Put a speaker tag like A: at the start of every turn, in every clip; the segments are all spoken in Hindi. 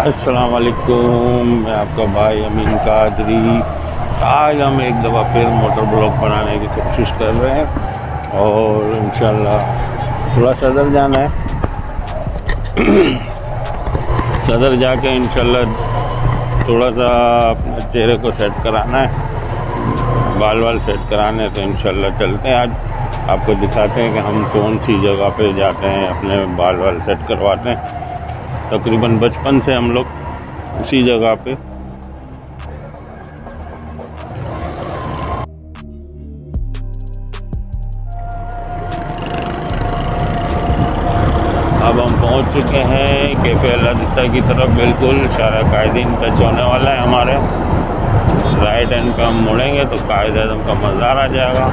A: अस्सलाम वालेकुम, मैं आपका भाई अमीन कादरी। आज हम एक दफ़ा फिर मोटर ब्लॉग बनाने की कोशिश कर रहे हैं और इंशाल्लाह थोड़ा सदर जाना है। सदर जाके इंशाल्लाह थोड़ा सा अपने चेहरे को सेट कराना है, बाल सेट कराने, तो इंशाल्लाह चलते हैं। आज आपको दिखाते हैं कि हम कौन सी जगह पे जाते हैं, अपने बाल सेट करवाते हैं। तकरीबन बचपन से हम लोग उसी जगह पे। अब हम पहुंच चुके हैं कैफे अल-दिस्ता की तरफ। बिल्कुल शारा कायदीन टच होने वाला है हमारे। राइट हैंड पे हम मुड़ेंगे तो कायद आज़म का मज़ार आ जाएगा।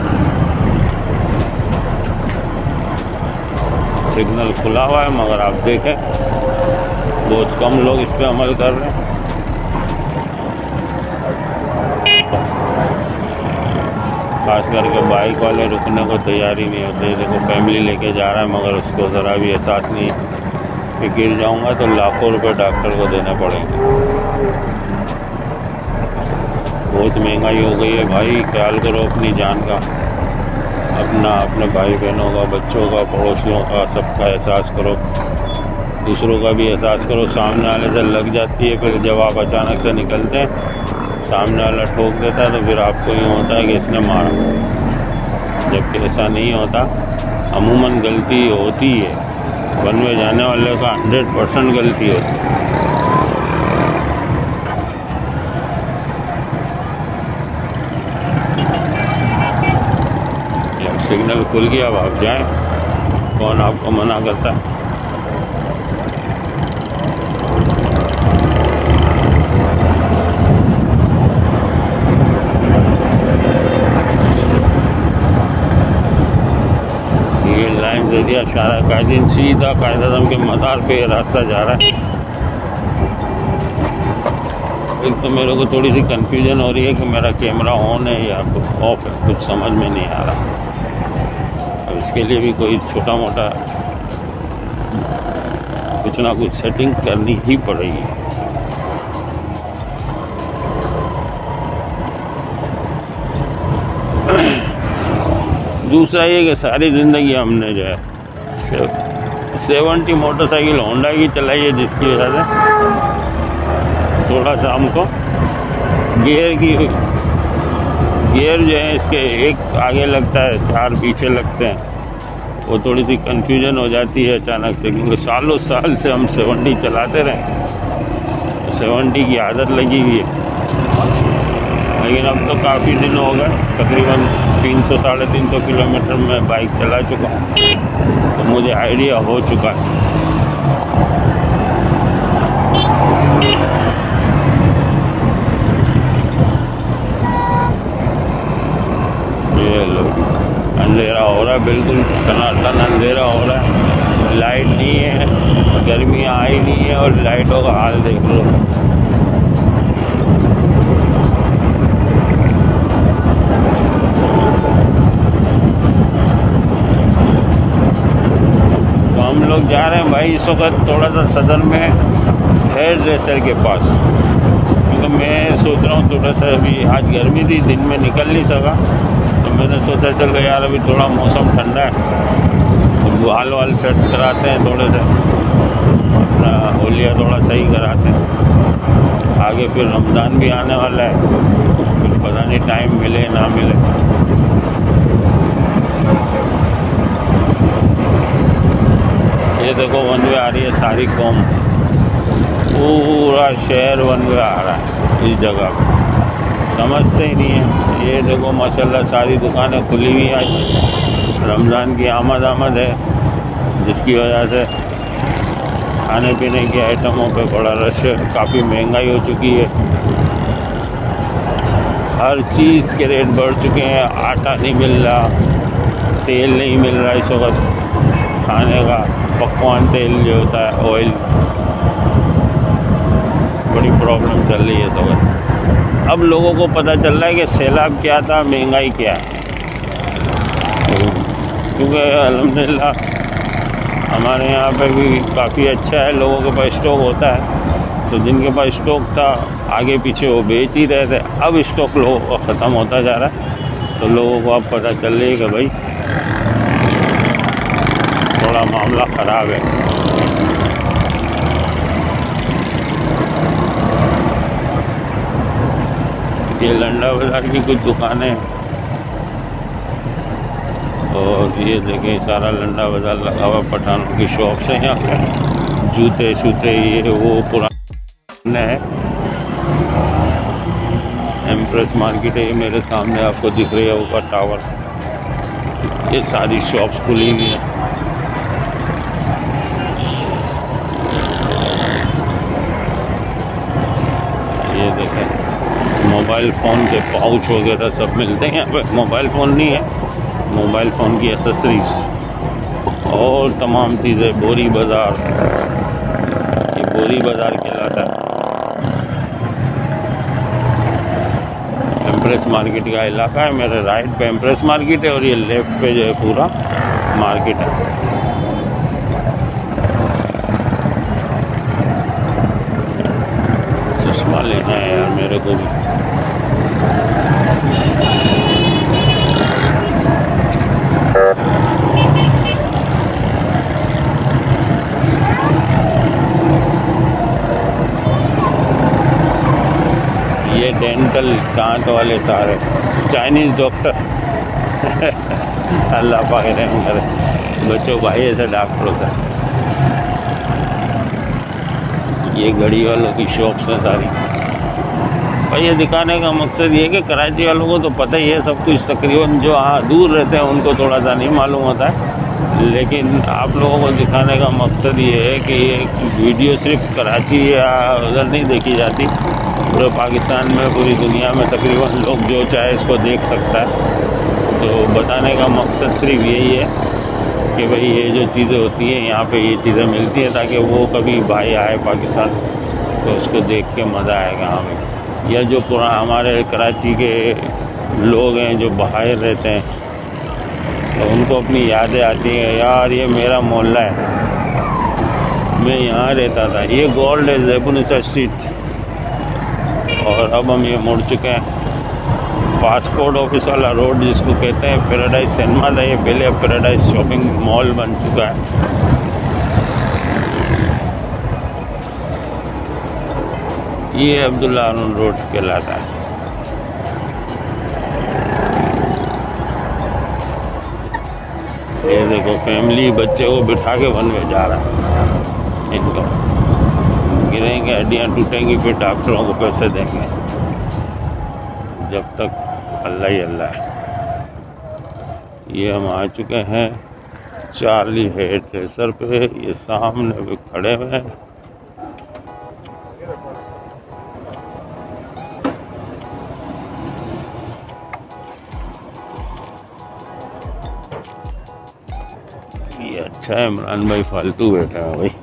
A: सिग्नल खुला हुआ है मगर आप देखें बहुत कम लोग इस पर अमल कर रहे हैं। खास करके बाइक वाले रुकने को तैयार ही नहीं होते। देखो फैमिली लेके जा रहा है मगर उसको ज़रा भी एहसास नहीं कि गिर जाऊंगा तो लाखों रुपए डॉक्टर को देने पड़ेंगे। बहुत महंगाई हो गई है भाई, ख्याल करो अपनी जान का, अपने भाई बहनों का, बच्चों का, पड़ोसियों का, सबका एहसास करो। दूसरों का भी एहसास करो। सामने वाले से लग जाती है, फिर जब आप अचानक से निकलते हैं सामने वाला ठोक देता है तो फिर आपको यूँ होता है कि इसने मारा, जबकि ऐसा नहीं होता। अमूमन गलती होती है, वन वे जाने वाले का 100% गलती होती है। जब सिग्नल खुल गया अब आप जाएं, कौन आपको मना करता है। लाइन दे दिया शारा कायदीन, सीधा कायद आज़म के मज़ार पे रास्ता जा रहा है। एक तो मेरे को थोड़ी सी कंफ्यूजन हो रही है कि मेरा कैमरा ऑन है या ऑफ है, कुछ समझ में नहीं आ रहा। अब इसके लिए भी कोई छोटा मोटा कुछ ना कुछ सेटिंग करनी ही पड़ेगी। दूसरा ये कि सारी ज़िंदगी हमने जो है 70 मोटरसाइकिल होंडा की चलाई है, जिसकी वजह से थोड़ा सा हमको गियर जो है इसके एक आगे लगता है, 4 पीछे लगते हैं। वो थोड़ी सी कंफ्यूजन हो जाती है अचानक से, क्योंकि सालों साल से हम 70 चलाते रहे, 70 की आदत लगी हुई है। लेकिन अब तो काफ़ी दिन हो गए, तकरीबन 300-350 किलोमीटर में बाइक चला चुका हूँ, तो मुझे आइडिया हो चुका है। ये लो, अंधेरा हो रहा है, बिल्कुल सन्नाटा अंधेरा हो रहा है। लाइट नहीं है, गर्मी आई नहीं है और लाइटों का हाल देख लो। हम लोग जा रहे हैं भाई इस वक्त थोड़ा सा सदर में हेयर ड्रेसर के पास, क्योंकि मैं सोच रहा हूँ थोड़ा सा, अभी आज गर्मी थी, दिन में निकल नहीं सका, तो मैंने सोचा चल यार अभी थोड़ा मौसम ठंडा है तो बाल सेट कराते हैं, थोड़े से अपना होलिया थोड़ा सही कराते हैं। आगे फिर रमज़ान भी आने वाला है, फिर पता नहीं टाइम मिले ना मिले। ये देखो वन वे आ रही है, सारी कौम, पूरा शहर वन वे आ रहा है इस जगह पे, समझते ही नहीं है। ये देखो माशाल्लाह सारी दुकानें खुली हुई आज, रमज़ान की आमद है, जिसकी वजह से खाने पीने की आइटमों पे बड़ा रश है। काफ़ी महंगाई हो चुकी है, हर चीज़ के रेट बढ़ चुके हैं। आटा नहीं मिल रहा, तेल नहीं मिल रहा इस वक्त खाने का, पकवान तेल जो होता है, ऑयल, बड़ी प्रॉब्लम चल रही है। तो अब लोगों को पता चल रहा है कि सैलाब क्या था, महंगाई क्या है। क्योंकि अल्हम्दुलिल्लाह हमारे यहाँ पे भी काफ़ी अच्छा है, लोगों के पास स्टॉक होता है, तो जिनके पास स्टॉक था आगे पीछे वो बेच ही रहे थे। अब स्टॉक ख़त्म होता जा रहा है, तो लोगों को अब पता चल रही है कि भाई थोड़ा मामला ख़राब है। ये लंडा बाज़ार की कुछ दुकानें, और ये देखें सारा लंडा बाज़ार लगा हुआ, पठानों की शॉप्स हैं यहाँ पे, जूते शूते ये वो पुराने है। एम्प्रेस मार्केट है ये मेरे सामने आपको दिख रही है ऊपर टावर, ये सारी शॉप्स खुली हुई हैं। ये देखें मोबाइल फ़ोन के पाउच वगैरह सब मिलते हैं यहाँ पे। मोबाइल फ़ोन नहीं है, मोबाइल फ़ोन की एसेसरीज और तमाम चीज़ें। बोरी बाज़ार, ये बोरी बाज़ार कहलाता है। एम्प्रेस मार्केट का इलाका है, मेरे राइट पे एम्प्रेस मार्केट है और ये लेफ्ट पे जो है पूरा मार्केट है। चश्मा लेना है यार मेरे को भी। ये डेंटल दांत वाले सारे चाइनीज़ डॉक्टर अल्लाह पाक रहम करे, बच्चों भाई ऐसे डॉक्टरों से। ये घड़ी वालों की शॉप्स हैं सारी। और ये दिखाने का मकसद ये है कि कराची वालों को तो पता ही है सब कुछ, तकरीबन जो दूर रहते हैं उनको थोड़ा सा नहीं मालूम होता है, लेकिन आप लोगों को दिखाने का मकसद ये है कि ये वीडियो सिर्फ कराची या उधर नहीं देखी जाती, पूरे पाकिस्तान में, पूरी दुनिया में तकरीबन लोग जो चाहे इसको देख सकता है। तो बताने का मकसद सिर्फ यही है कि भाई ये जो चीज़ें होती हैं यहाँ पे, ये चीज़ें मिलती हैं ताकि वो कभी भाई आए पाकिस्तान तो उसको देख के मज़ा आएगा हमें। या जो पुराना हमारे कराची के लोग हैं जो बाहर रहते हैं तो उनको अपनी यादें आती हैं, यार ये मेरा मोहल्ला है, मैं यहाँ रहता था। ये गोल्ड है ज़ैबुनिसा स्ट्रीट, और अब हम ये मुड़ चुके हैं पासपोर्ट ऑफिस वाला रोड जिसको कहते हैं। पैराडाइज सिनेमा था ये पहले, अब पैराडाइज शॉपिंग मॉल बन चुका है। ये अब्दुल्ला हारून रोड कहलाता है। ये देखो फैमिली बच्चे को बिठा के वन में जा रहा है, इनको गिरेंगे, हड्डियाँ टूटेंगी, फिर डॉक्टरों को पैसे देंगे। जब तक अल्लाह ही अल्लाह है। ये हम आ चुके हैं चार्ली हेयर ड्रेसर पे, ये सामने भी खड़े हुए हैं। ये अच्छा है, इमरान भाई फालतू बैठा है भाई।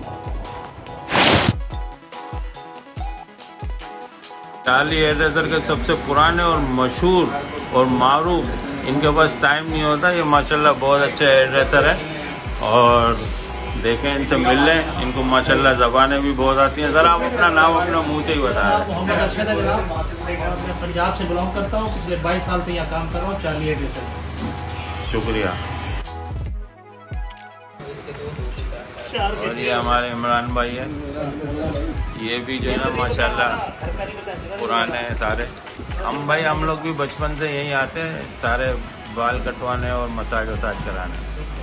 A: चार्ली हेयर ड्रेसर के सबसे पुराने और मशहूर और मारूफ, इनके पास टाइम नहीं होता। ये माशाल्लाह बहुत अच्छे हेयर ड्रेसर है, और देखें इनसे मिल लें, इनको माशाल्लाह ज़बानें भी बहुत आती हैं। ज़रा आप अपना नाम अपना मुँह से ही बता रहे हैं।
B: मोहम्मद अरशद है जनाब, मैं पंजाब से बिलोंग करता हूँ, पिछले 22 साल से यहाँ काम कर रहा हूँ चार्ली हेयर ड्रेसर।
A: शुक्रिया। और ये हमारे इमरान भाई है, ये भी जो है ना माशाल्लाह पुराने हैं सारे। हम लोग भी बचपन से यहीं आते हैं सारे बाल कटवाने और मसाज वसाज कराने।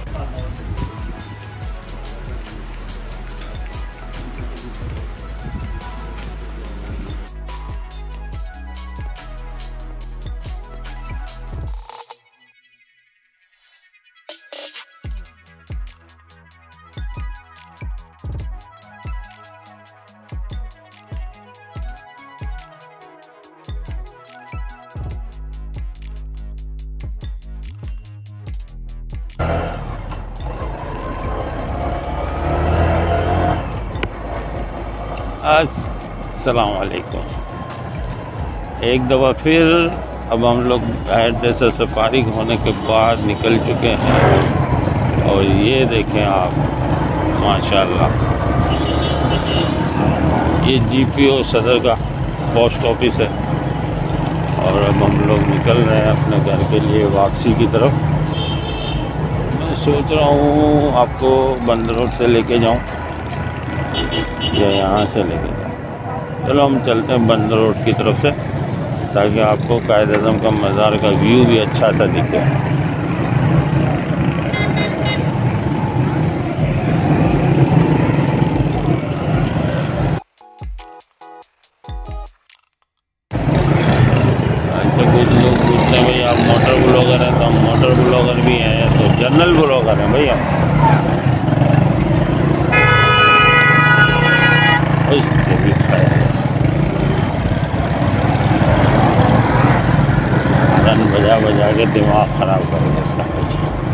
A: अस्सलाम वालेकुम। एक दफ़ा फिर अब हम लोग हेयर ड्रेसर से फारिग होने के बाद निकल चुके हैं, और ये देखें आप माशाल्लाह, ये GPO सदर का पोस्ट ऑफिस है और अब हम लोग निकल रहे हैं अपने घर के लिए वापसी की तरफ। मैं सोच रहा हूँ आपको बंद रोड से लेके जाऊँ या यहाँ से लेके जाऊँ। चलो हम चलते हैं बंद रोड की तरफ से, ताकि आपको कायद-ए-आज़म का मज़ार का व्यू भी अच्छा सा दिखे। कुछ लोग पूछते हैं भाई आप मोटर ब्लॉगर हैं, तो हम मोटर ब्लॉगर भी हैं, तो जनरल ब्लॉगर हैं भाई हम। रन बजा बजा के दिमाग खराब कर देता है।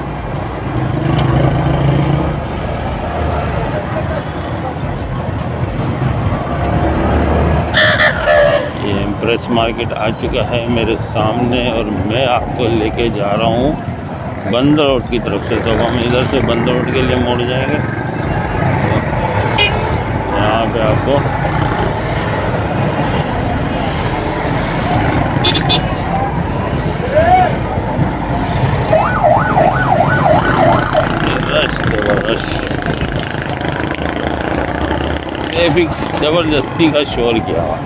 A: इम्प्रेस मार्केट आ चुका है मेरे सामने और मैं आपको लेके जा रहा हूँ बंद रोड की तरफ से। तो हम इधर से बंद रोड के लिए मुड़ जाएंगे। यहाँ पे आपको रश ट्रैफिक जबरदस्ती का शोर किया हुआ।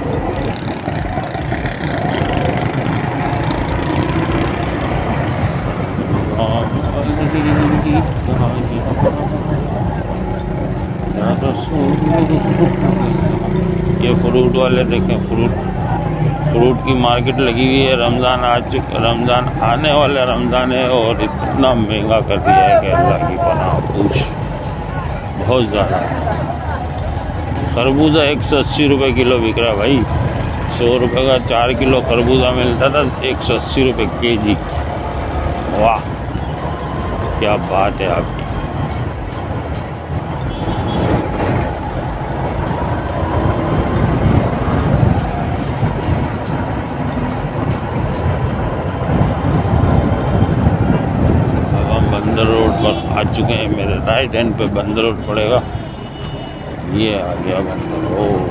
A: ये फ्रूट वाले देखें, फ्रूट की मार्केट लगी हुई है। रमज़ान आने वाला रमज़ान है और इतना महंगा कर दिया है कि अल्लाह की पनाह पूछ, बहुत ज़्यादा। खरबूजा 180 रुपये किलो बिक रहा है भाई। 100 रुपये का 4 किलो खरबूजा मिलता था, 180 रुपये kg। वाह क्या बात है आपकी। अब हम बंदर रोड पर आ चुके हैं। मेरे राइट हैंड पे बंदर रोड पड़ेगा। ये आ गया बंदर रोड।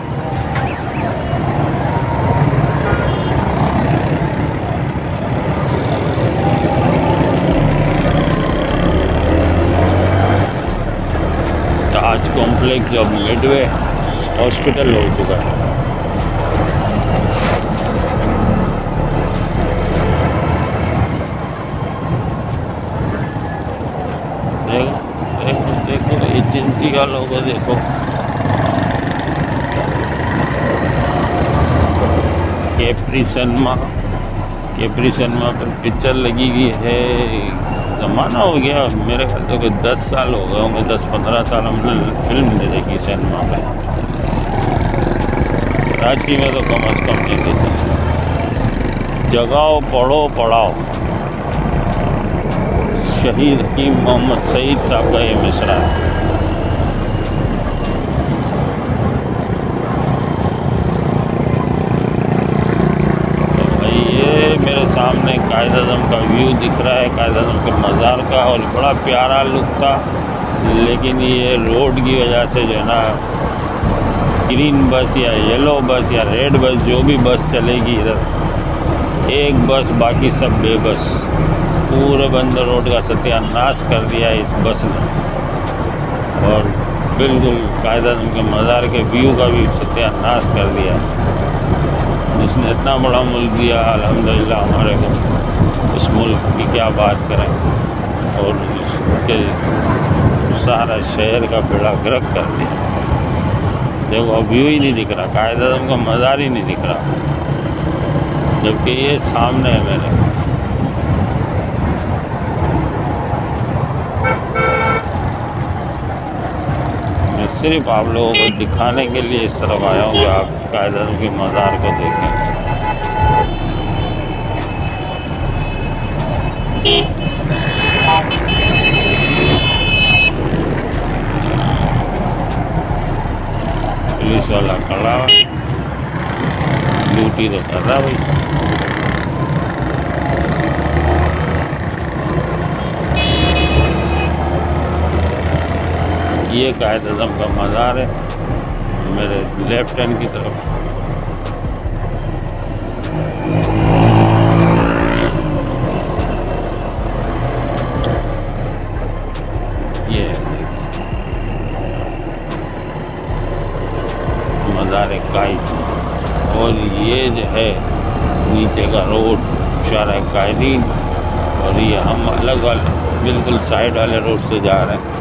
A: ताज कॉम्प्लेक्स अब मिडवे हॉस्पिटल हो चुका है। देखो देखो ये चिंची का लोगो देखो। कैप्री सिनेमा पर पिक्चर लगी हुई है। ज़माना हो गया मेरे ख्याल से कोई 10 साल हो गए होंगे, 10-15 साल हमने फिल्म नहीं देखी सिनेमा में। कराची में तो कम अज़ कम नहीं देखी। जगाओ पढ़ो पढ़ाओ, शहीद हकीम मोहम्मद सईद साहब का ये मिसरा है। सामने कायद-ए-आज़म का व्यू दिख रहा है, कायद-ए-आज़म के मज़ार का, और बड़ा प्यारा लुक था। लेकिन ये रोड की वजह से जो है ना, ग्रीन बस या येलो बस या रेड बस, जो भी बस चलेगी इधर, एक बस बाकी सब बेबस। पूरे बंदर रोड का सत्यानाश कर दिया इस बस ने, और बिल्कुल कायद-ए-आज़म के मज़ार के व्यू का भी सत्यानाश कर दिया। उसने इतना बड़ा मुल्क दिया अल्हम्दुलिल्लाह हमारे को, उस मुल्क की क्या बात करें। और उसके सारा शहर का बेड़ा गर्क कर दिया। देखो अब व्यू ही नहीं दिख रहा, कायद-ए-आज़म का मज़ार ही नहीं दिख रहा, जबकि ये सामने है मेरे। मैं सिर्फ आप लोगों को दिखाने के लिए इस तरफ आया हूँ कि आप कायद-ए-आज़म के मज़ार को देखें। पुलिस वाला खड़ा है, ड्यूटी तो कर रहा भाई। ये कायद-ए-आज़म का मज़ार है। मेरे लेफ्ट हैंड की तरफ। ये मज़ार कायद, और ये जो है नीचे का रोड शारा कायदीन, और ये हम अलग वाले बिल्कुल साइड वाले रोड से जा रहे हैं।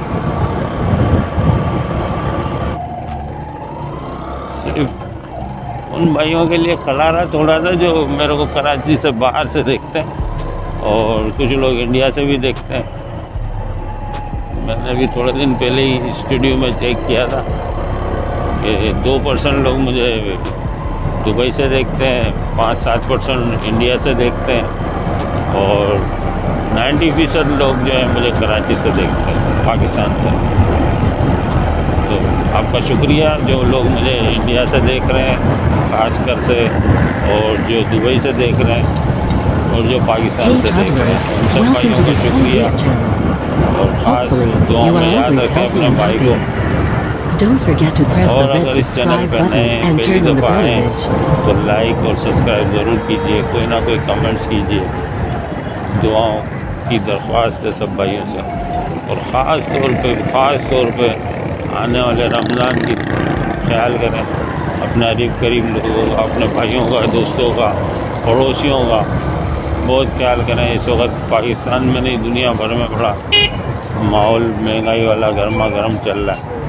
A: सिर्फ उन भाइयों के लिए खड़ा रहा थोड़ा सा जो मेरे को कराची से बाहर से देखते हैं, और कुछ लोग इंडिया से भी देखते हैं। मैंने भी थोड़े दिन पहले ही स्टूडियो में चेक किया था कि 2% लोग मुझे दुबई से देखते हैं, 5-7% इंडिया से देखते हैं, और 90% लोग जो है मुझे कराची से देखते हैं, पाकिस्तान से। तो आपका शुक्रिया जो लोग मुझे इंडिया से देख रहे हैं खासकर से, और जो दुबई से देख रहे हैं, और जो पाकिस्तान से देख रहे हैं, उन सब भाइयों का शुक्रिया। और खास दुआ में याद रखें अपने भाई को। और अगर इस चैनल पर नए पहली दफ़ा आए तो लाइक और सब्सक्राइब ज़रूर कीजिए, कोई ना कोई कमेंट्स कीजिए। दुआओं की दरख्वास्त है सब भाइयों से, और ख़ास तौर पे आने वाले रमज़ान की ख्याल करें, अपने करीब लोगों का, अपने भाइयों का, दोस्तों का, पड़ोसियों का बहुत ख्याल करें। इस वक्त पाकिस्तान में नहीं दुनिया भर में बड़ा माहौल महंगाई वाला गर्मा गर्म चल रहा है,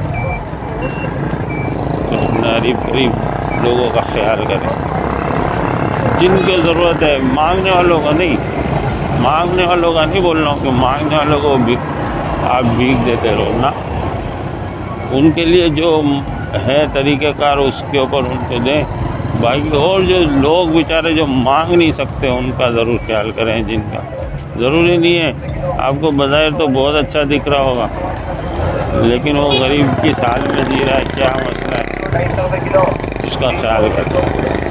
A: तो अपने करीब लोगों का ख्याल करें। जिनको ज़रूरत है, मांगने वालों का नहीं, मांगने वालों का नहीं बोल रहा हूँ कि मांगने वालों को भी आप भीख देते रहो ना, उनके लिए जो है तरीक़ेकार उसके ऊपर उनको दें। बाकी और जो लोग बेचारे जो मांग नहीं सकते उनका ज़रूर ख्याल करें। जिनका ज़रूरी नहीं है, आपको बज़ाहिर तो बहुत अच्छा दिख रहा होगा, लेकिन वो गरीब की साल में जी रहा है, क्या मसला है, उसका ख्याल करें।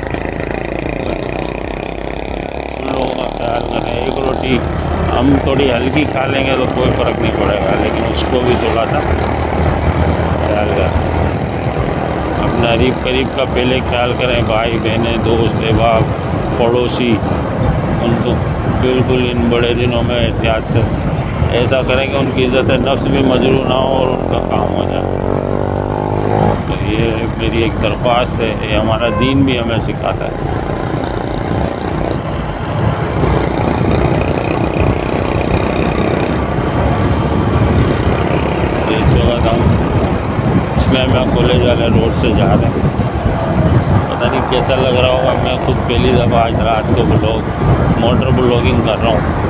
A: उन लोगों का ख्याल करें। एक रोटी हम थोड़ी हल्की खा लेंगे तो कोई फ़र्क नहीं पड़ेगा, लेकिन उसको भी थोड़ा सा ख्याल करें। अपना करीब का पहले ख्याल करें, भाई बहनें, दोस्त, अहबाब, पड़ोसी, उनको बिल्कुल इन बड़े दिनों में एहतियात से ऐसा करें कि उनकी इज़्ज़त नफ्स भी मजरू ना हो और उनका काम हो जाए। तो ये मेरी एक दरख्वास्त है, ये हमारा दीन भी हमें सिखाता है। इस वक्त हम इस्लामिया कॉलेज वाले रोड से जा रहे हैं। पता नहीं कैसा लग रहा होगा, मैं खुद पहली दफ़ा आज रात को मोटर ब्लॉगिंग कर रहा हूँ।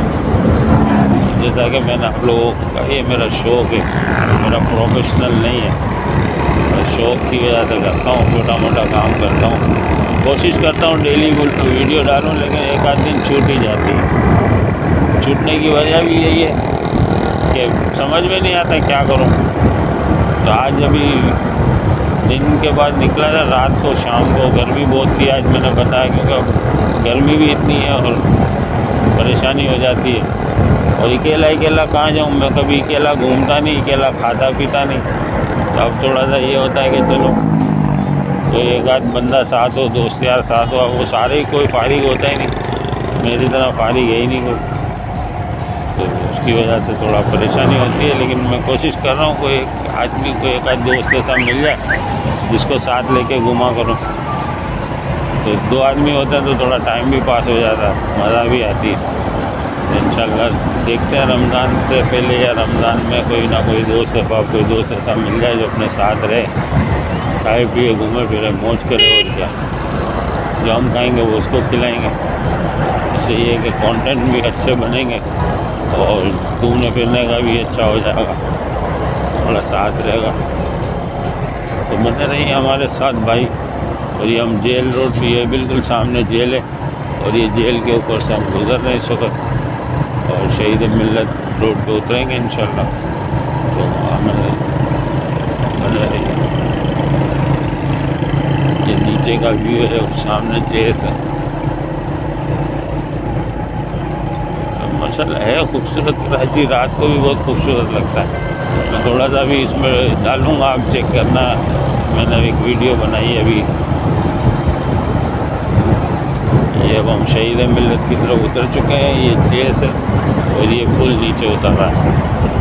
A: जैसा कि मैंने आप लोगों को कहा, ये मेरा शौक़ है, मेरा प्रोफेशनल नहीं है, मैं शौक़ की वजह से करता हूँ, छोटा मोटा काम करता हूँ। कोशिश करता हूँ डेली वीडियो डालूँ, लेकिन एक आध दिन छूट ही जाती है। छूटने की वजह भी यही है कि समझ में नहीं आता क्या करूँ। तो आज अभी दिन के बाद निकला था, रात को शाम को गर्मी बहुत थी आज, मैंने बताया, क्योंकि गर्मी भी इतनी है और परेशानी हो जाती है। और अकेला कहाँ जाऊँ मैं, कभी अकेला घूमता नहीं, अकेला खाता पीता नहीं। तो अब थोड़ा सा ये होता है कि चलो तो एक आध बंदा साथ हो, दोस्त यार साथ हो। वो सारे कोई फारिग होता ही नहीं, मेरी तरह फारिग है ही नहीं कोई, तो उसकी वजह से थोड़ा परेशानी होती है। लेकिन मैं कोशिश कर रहा हूँ कोई एक आदमी को, एक आध दोस्त के साथ मिल जाए जिसको साथ लेके घुमा करूँ। तो 2 आदमी होते हैं तो थोड़ा टाइम भी पास हो जाता है, मज़ा भी आती है। इंशाल्लाह देखते हैं रमज़ान से पहले या रमज़ान में कोई ना कोई दोस्त कोई दोस्त ऐसा मिल जाए जो अपने साथ रहे, खाए पिए, घूमे फिरे, मौज करे। और क्या, जो हम खाएँगे वो उसको खिलाएँगे। इससे ये कि कंटेंट भी अच्छे बनेंगे और घूमने फिरने का भी अच्छा हो जाएगा, थोड़ा साथ रहेगा। तो बने रहिए हमारे साथ भाई। और ये हम जेल रोड पे, ये बिल्कुल सामने जेल है, और ये जेल के ऊपर से हम गुजर रहे हैं इस वक्त, और शहीद मिल्लत रोड पे उतरेंगे इंशाल्लाह। तो हमें बने रहिए। ये नीचे का व्यू है और सामने चेस है। माशाल्लाह है खूबसूरत, कराची रात को भी बहुत खूबसूरत लगता है। मैं थोड़ा सा भी इसमें डालूँगा, आप चेक करना। मैंने एक वीडियो बनाई अभी। ये अब हम शहीद मिल्लत की तरफ उतर चुके हैं। ये चेस है और ये पुल नीचे उतर रहा है।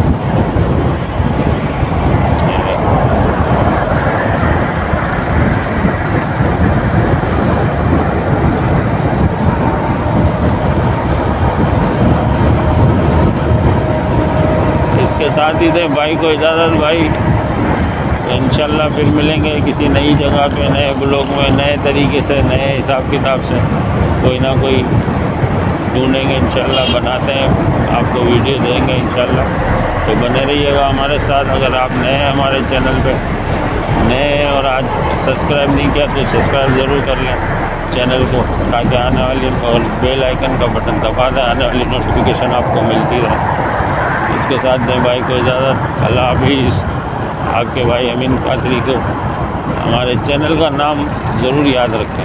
A: इसके साथ ही दे भाई को इजाज़त भाई। तो इंशाल्लाह फिर मिलेंगे किसी नई जगह पे, नए ब्लॉग में, नए तरीके से, नए हिसाब किताब से कोई ना कोई ढूंढेंगे इंशाल्लाह, बनाते हैं, आपको वीडियो देंगे इंशाल्लाह। तो बने रहिएगा हमारे साथ। अगर आप नए हैं हमारे चैनल पे, नए हैं और आज सब्सक्राइब नहीं किया तो सब्सक्राइब ज़रूर कर लें चैनल को, ताकि आने वाली और बेल आइकन का बटन दबा दें, आने वाली नोटिफिकेशन आपको मिलती रहे। इसके साथ दें भाई को इजाज़त। अल्लाह हाफिज़। आपके भाई अमीन कादरी को हमारे चैनल का नाम ज़रूर याद रखें।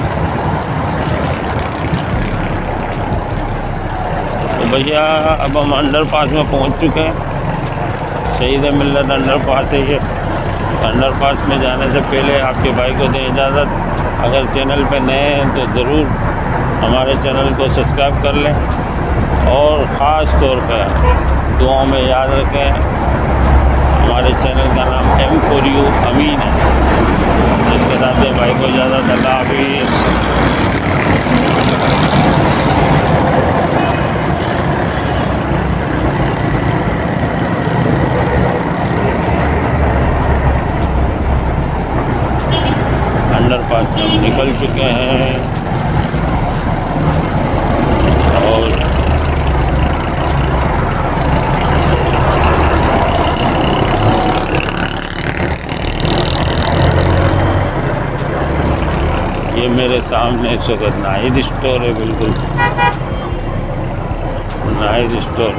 A: तो भैया अब हम अंडरपास में पहुंच चुके हैं। शहीद मिल्लत अंडरपास है ये। अंडरपास में जाने से पहले आपके भाई को दें इजाज़त। अगर चैनल पे नए हैं तो ज़रूर हमारे चैनल को सब्सक्राइब कर लें और ख़ास तौर पर दुआओं में याद रखें। हमारे चैनल का नाम M4U अमीन है। इसके साथ में भाई को इजाज़त। अल्लाह हाफिज़। अंडरपास से हम निकल चुके हैं और ये मेरे सामने इस वक्त नाहिद स्टोर है। बिल्कुल नाहिद स्टोर।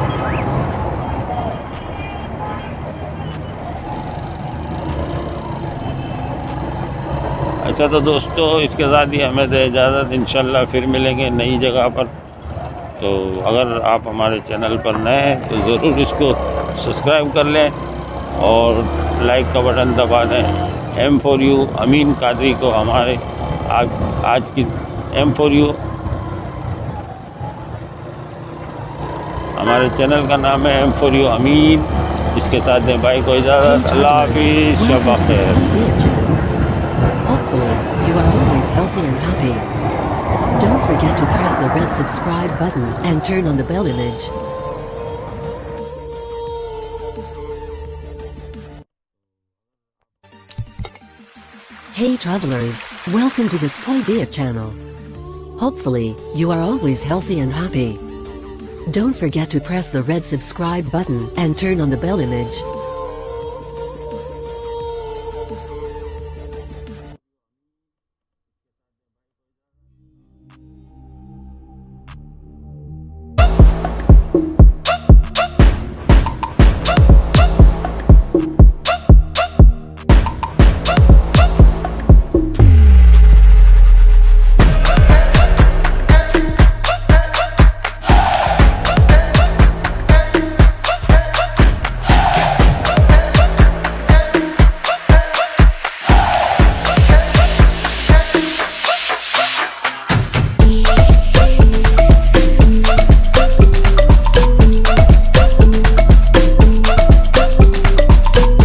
A: अच्छा तो दोस्तों इसके साथ ही हमें दे इजाज़त। इंशाल्लाह फिर मिलेंगे नई जगह पर। तो अगर आप हमारे चैनल पर नए हैं तो ज़रूर इसको सब्सक्राइब कर लें और लाइक का बटन दबा दें। M4U अमीन कादरी को हमारे आज की M4U हमारे चैनल का नाम है M4U अमीन। इसके साथ दें भाई को इजाज़त। अल्लाह हाफिज़। शब खैर।
C: Hopefully, you are always healthy and happy. Don't forget to press the red subscribe button and turn on the bell image. Hey travelers, welcome to this Idea channel. Hopefully, you are always healthy and happy. Don't forget to press the red subscribe button and turn on the bell image.